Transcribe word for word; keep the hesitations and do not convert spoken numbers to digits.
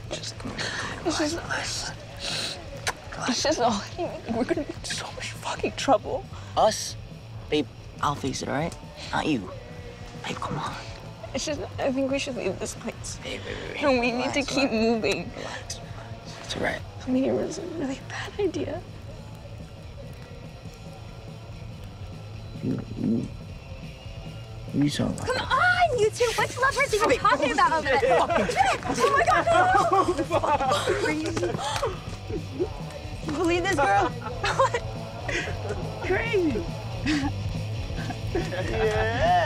Just come here. It's just, it's just, oh, we're gonna be in so much fucking trouble. Us? Babe, I'll face it, all right? Not you. Babe, come on. It's just, I think we should leave this place. Babe, babe, babe. And we relax, need to keep relax. moving. Relax, relax. It's all right. I mean, it was a really bad idea. You, you, what are you talking about? Come on, you two. Which lovers are you talking about over there? Oh my God, no! Crazy. You believe this girl? What? Crazy. Yeah.